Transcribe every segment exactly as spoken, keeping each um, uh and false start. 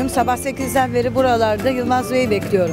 bekliyorum. Sabah sekizden beri buralarda Yılmaz Bey'i bekliyorum.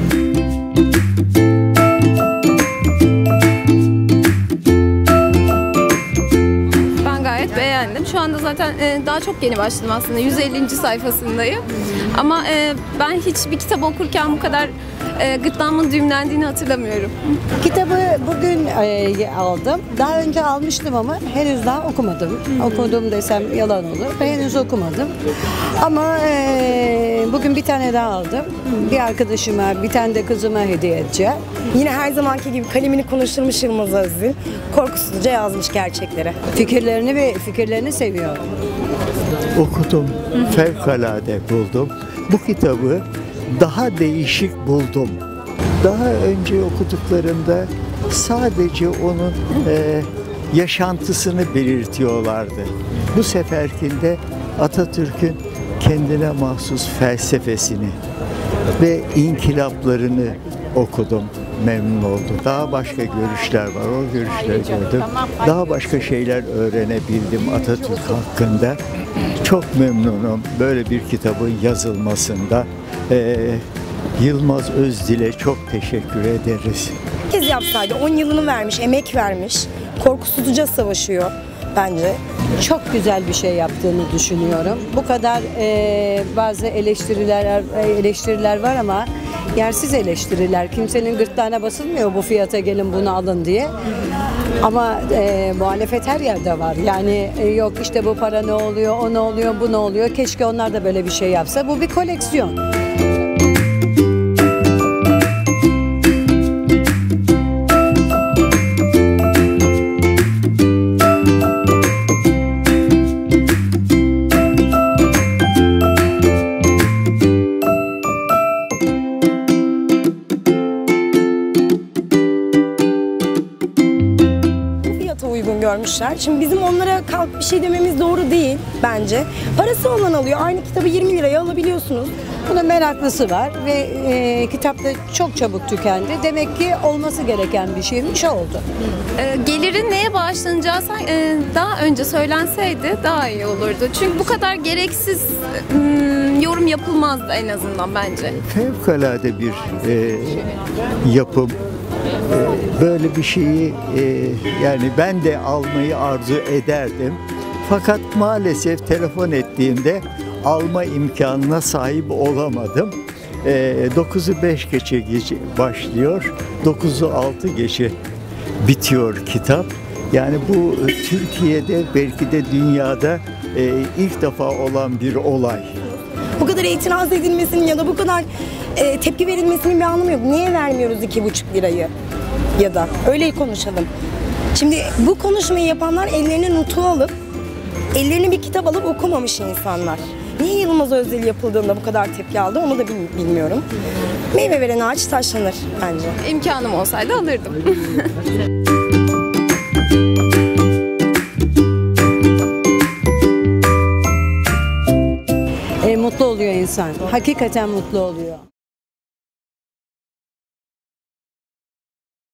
Beğendim. Şu anda zaten e, daha çok yeni başladım aslında. yüz ellinci sayfasındayım. Ama e, ben hiçbir kitap okurken bu kadar e, gırtlağımın düğümlendiğini hatırlamıyorum. Kitabı bugün e, aldım. Daha önce almıştım ama henüz daha okumadım. Hmm. Okudum desem yalan olur. Henüz okumadım. Ama e, bugün bir tane daha aldım. Hmm. Bir arkadaşıma, bir tane de kızıma hediye edeceğim. Yine her zamanki gibi kalemini konuşturmuş Yılmaz Özdil. Korkusuzca yazmış gerçekleri. Fikirlerini ve fikirlerini seviyorum. Okudum, fevkalade buldum. Bu kitabı daha değişik buldum. Daha önce okuduklarımda sadece onun e, yaşantısını belirtiyorlardı. Bu seferkinde Atatürk'ün kendine mahsus felsefesini ve inkılaplarını okudum. Memnun oldum. Daha başka görüşler var. O görüşleri gördüm. Daha başka şeyler öğrenebildim Atatürk hakkında. Çok memnunum böyle bir kitabın yazılmasında. Ee, Yılmaz Özdil'e çok teşekkür ederiz. Herkes yapsaydı, on yılını vermiş, emek vermiş. Korkusuzca savaşıyor bence. Çok güzel bir şey yaptığını düşünüyorum. Bu kadar e, bazı eleştiriler eleştiriler var ama yersiz eleştiriler. Kimsenin gırtlağına basılmıyor bu fiyata gelin bunu alın diye. Ama e, muhalefet her yerde var. Yani e, yok işte bu para ne oluyor, o ne oluyor, bu ne oluyor. Keşke onlar da böyle bir şey yapsa. Bu bir koleksiyon. Uygun görmüşler. Şimdi bizim onlara kalk bir şey dememiz doğru değil bence. Parası olan alıyor. Aynı kitabı yirmi liraya alabiliyorsunuz. Bunun meraklısı var ve e, kitap da çok çabuk tükendi. Demek ki olması gereken bir şeymiş, oldu. E, gelirin neye bağışlanacağı e, daha önce söylenseydi daha iyi olurdu. Çünkü bu kadar gereksiz e, yorum yapılmazdı en azından bence. Fevkalade bir e, yapım. Böyle bir şeyi e, yani ben de almayı arzu ederdim. Fakat maalesef telefon ettiğimde alma imkanına sahip olamadım. E, dokuzu beş geçe geç başlıyor, dokuzu altı geçe bitiyor kitap. Yani bu Türkiye'de belki de dünyada e, ilk defa olan bir olay. Bu kadar itiraz edilmesinin ya da bu kadar e, tepki verilmesinin bir anlamı yok. Niye vermiyoruz iki buçuk lirayı? Ya da öyle konuşalım. Şimdi bu konuşmayı yapanlar ellerine notu alıp, ellerine bir kitap alıp okumamış insanlar. Niye Yılmaz Özdil yapıldığında bu kadar tepki aldı onu da bilmiyorum. Meyve veren ağaç taşlanır bence. İmkanım olsaydı alırdım. E, mutlu oluyor insan. Hakikaten mutlu oluyor.